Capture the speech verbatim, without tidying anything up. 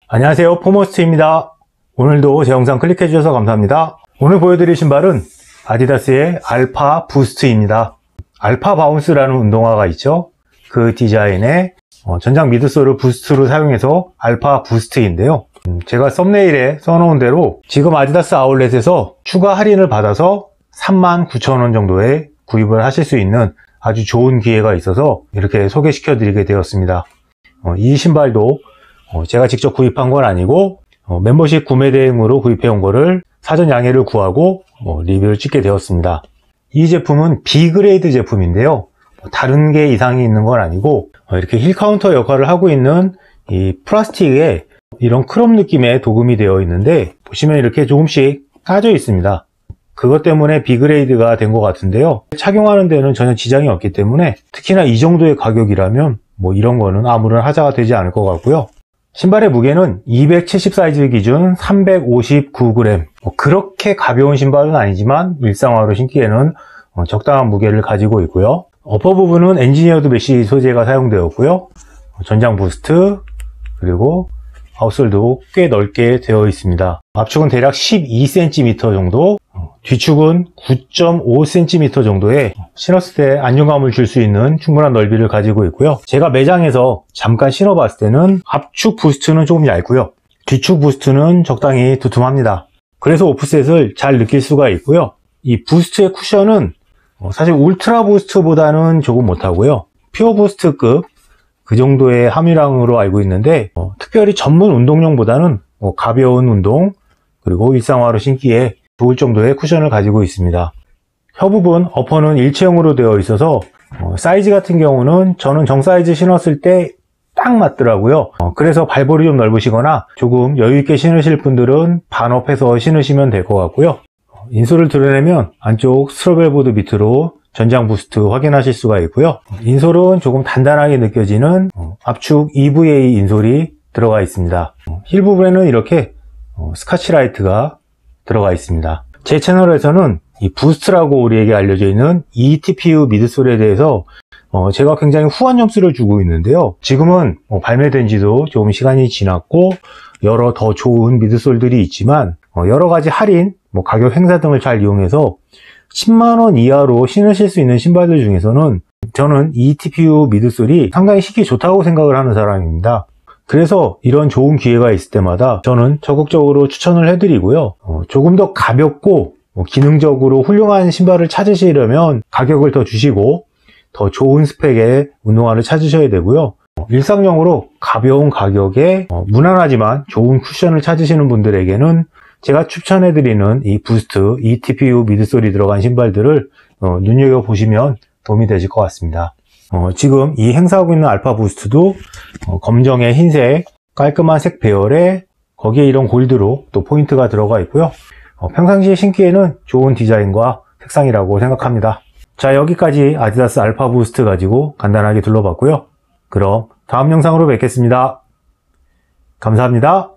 안녕하세요, 포머스트입니다. 오늘도 제 영상 클릭해 주셔서 감사합니다. 오늘 보여드릴 신발은 아디다스의 알파 부스트입니다. 알파 바운스라는 운동화가 있죠. 그 디자인의 전장 미드솔을 부스트로 사용해서 알파 부스트인데요. 제가 썸네일에 써놓은 대로 지금 아디다스 아울렛에서 추가 할인을 받아서 삼만 구천 원 정도에 구입을 하실 수 있는 아주 좋은 기회가 있어서 이렇게 소개시켜 드리게 되었습니다. 이 신발도 제가 직접 구입한 건 아니고 멤버십 구매 대행으로 구입해 온 거를 사전 양해를 구하고 리뷰를 찍게 되었습니다. 이 제품은 B 그레이드 제품인데요. 다른 게 이상이 있는 건 아니고 이렇게 힐 카운터 역할을 하고 있는 이 플라스틱에 이런 크롬 느낌의 도금이 되어 있는데 보시면 이렇게 조금씩 까져 있습니다. 그것 때문에 B 그레이드가 된 것 같은데요. 착용하는 데는 전혀 지장이 없기 때문에 특히나 이 정도의 가격이라면 뭐 이런 거는 아무런 하자가 되지 않을 것 같고요. 신발의 무게는 이백칠십 사이즈 기준 삼백오십구 그램. 뭐 그렇게 가벼운 신발은 아니지만 일상화로 신기에는 적당한 무게를 가지고 있고요. 어퍼 부분은 엔지니어드 메쉬 소재가 사용되었고요. 전장 부스트 그리고 아웃솔도 꽤 넓게 되어 있습니다. 앞축은 대략 십이 센티미터 정도, 뒤축은 구 점 오 센티미터 정도의 신었을 때 안정감을 줄 수 있는 충분한 넓이를 가지고 있고요. 제가 매장에서 잠깐 신어봤을 때는 앞축 부스트는 조금 얇고요. 뒤축 부스트는 적당히 두툼합니다. 그래서 오프셋을 잘 느낄 수가 있고요. 이 부스트의 쿠션은 사실 울트라 부스트보다는 조금 못하고요. 퓨어 부스트급 그 정도의 함유량으로 알고 있는데 어, 특별히 전문 운동용보다는 뭐 가벼운 운동 그리고 일상화로 신기에 좋을 정도의 쿠션을 가지고 있습니다. 혀 부분 어퍼는 일체형으로 되어 있어서 어, 사이즈 같은 경우는 저는 정 사이즈 신었을 때 딱 맞더라고요. 어, 그래서 발볼이 좀 넓으시거나 조금 여유있게 신으실 분들은 반업해서 신으시면 될 것 같고요. 어, 인솔을 드러내면 안쪽 스트로벨보드 밑으로 전장 부스트 확인하실 수가 있고요. 인솔은 조금 단단하게 느껴지는 압축 이브이에이 인솔이 들어가 있습니다. 힐 부분에는 이렇게 스카치라이트가 들어가 있습니다. 제 채널에서는 이 부스트라고 우리에게 알려져 있는 이티피유 미드솔에 대해서 제가 굉장히 후한 점수를 주고 있는데요. 지금은 발매된 지도 조금 시간이 지났고 여러 더 좋은 미드솔들이 있지만 여러 가지 할인, 가격 행사 등을 잘 이용해서 십만 원 이하로 신으실 수 있는 신발들 중에서는 저는 이티피유 미드솔이 상당히 신기 좋다고 생각을 하는 사람입니다. 그래서 이런 좋은 기회가 있을 때마다 저는 적극적으로 추천을 해드리고요. 어, 조금 더 가볍고 어, 기능적으로 훌륭한 신발을 찾으시려면 가격을 더 주시고 더 좋은 스펙의 운동화를 찾으셔야 되고요. 어, 일상용으로 가벼운 가격에 어, 무난하지만 좋은 쿠션을 찾으시는 분들에게는 제가 추천해드리는 이 부스트 이티피유 미드솔이 들어간 신발들을 어, 눈여겨보시면 도움이 되실 것 같습니다. 어, 지금 이 행사하고 있는 알파 부스트도 어, 검정의 흰색 깔끔한 색 배열에 거기에 이런 골드로 또 포인트가 들어가 있고요. 어, 평상시에 신기에는 좋은 디자인과 색상이라고 생각합니다. 자, 여기까지 아디다스 알파 부스트 가지고 간단하게 둘러봤고요. 그럼 다음 영상으로 뵙겠습니다. 감사합니다.